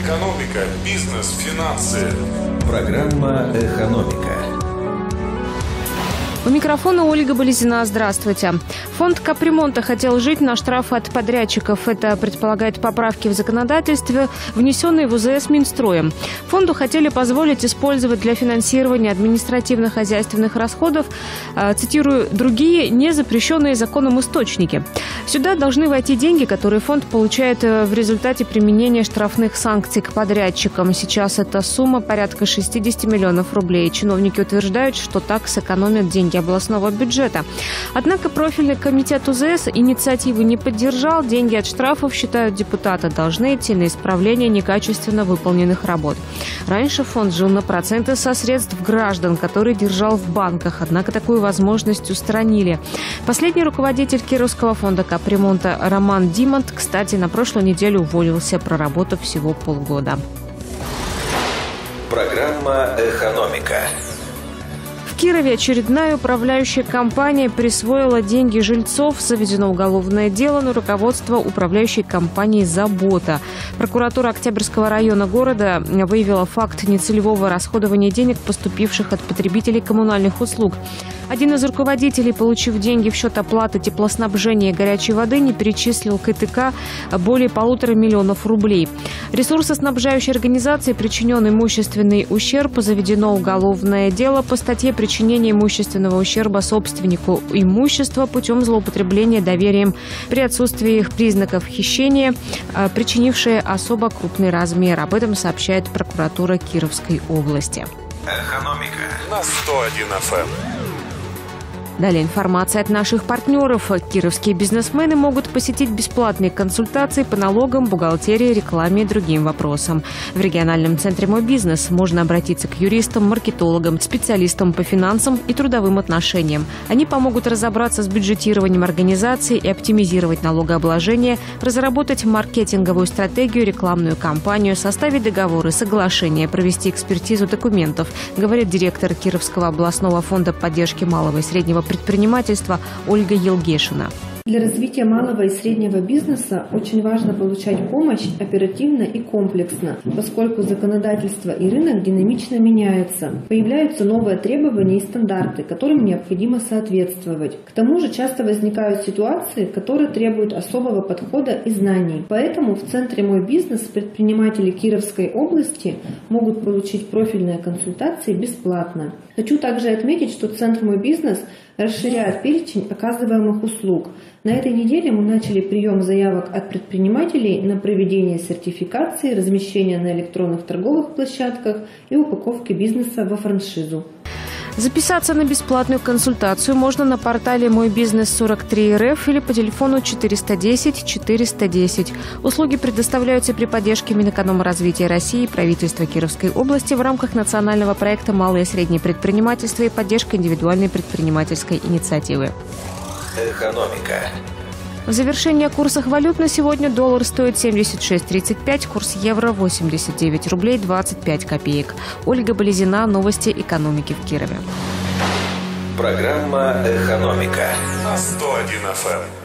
Экономика, бизнес, финансы. Программа «Экономика». У микрофона Ольга Болезина. Здравствуйте. Фонд капремонта хотел жить на штрафы от подрядчиков. Это предполагает поправки в законодательстве, внесенные в УЗС Минстроем. Фонду хотели позволить использовать для финансирования административно-хозяйственных расходов, цитирую, другие незапрещенные законом источники. Сюда должны войти деньги, которые фонд получает в результате применения штрафных санкций к подрядчикам. Сейчас эта сумма порядка 60 миллионов рублей. Чиновники утверждают, что так сэкономят деньги областного бюджета. Однако профильный комитет УЗС инициативу не поддержал. Деньги от штрафов, считают депутаты, должны идти на исправление некачественно выполненных работ. Раньше фонд жил на проценты со средств граждан, которые держал в банках. Однако такую возможность устранили. Последний руководитель Кировского фонда капремонта Роман Димонт, кстати, на прошлой неделе уволился, проработав всего полгода. Программа «Экономика». В Кирове очередная управляющая компания присвоила деньги жильцов. Заведено уголовное дело на руководство управляющей компании «Забота». Прокуратура Октябрьского района города выявила факт нецелевого расходования денег, поступивших от потребителей коммунальных услуг. Один из руководителей, получив деньги в счет оплаты теплоснабжения и горячей воды, не перечислил к ИТК более 1,5 миллиона рублей. Ресурсоснабжающей организации причинен имущественный ущерб. Заведено уголовное дело по статье «Причинение имущественного ущерба собственнику имущества путем злоупотребления доверием при отсутствии их признаков хищения, причинившее особо крупный размер». Об этом сообщает прокуратура Кировской области. Экономика на 101 FM. Далее информация от наших партнеров. Кировские бизнесмены могут посетить бесплатные консультации по налогам, бухгалтерии, рекламе и другим вопросам. В региональном центре «Мой бизнес» можно обратиться к юристам, маркетологам, специалистам по финансам и трудовым отношениям. Они помогут разобраться с бюджетированием организации и оптимизировать налогообложение, разработать маркетинговую стратегию, рекламную кампанию, составить договоры, соглашения, провести экспертизу документов, говорит директор Кировского областного фонда поддержки малого и среднего предпринимательства Ольга Елгешина. Для развития малого и среднего бизнеса очень важно получать помощь оперативно и комплексно, поскольку законодательство и рынок динамично меняются. Появляются новые требования и стандарты, которым необходимо соответствовать. К тому же часто возникают ситуации, которые требуют особого подхода и знаний. Поэтому в центре «Мой бизнес» предприниматели Кировской области могут получить профильные консультации бесплатно. Хочу также отметить, что Центр «Мой бизнес» расширяет перечень оказываемых услуг. На этой неделе мы начали прием заявок от предпринимателей на проведение сертификации, размещение на электронных торговых площадках и упаковки бизнеса во франшизу. Записаться на бесплатную консультацию можно на портале «Мой бизнес 43РФ» или по телефону 410 410. Услуги предоставляются при поддержке Минэкономразвития России и правительства Кировской области в рамках национального проекта «Малое и среднее предпринимательство» и поддержка индивидуальной предпринимательской инициативы. Экономика. В завершение о курсах валют на сегодня доллар стоит 76.35, курс евро 89 рублей 25 копеек. Ольга Болезина, новости экономики в Кирове. Программа «Экономика» на 101 FM.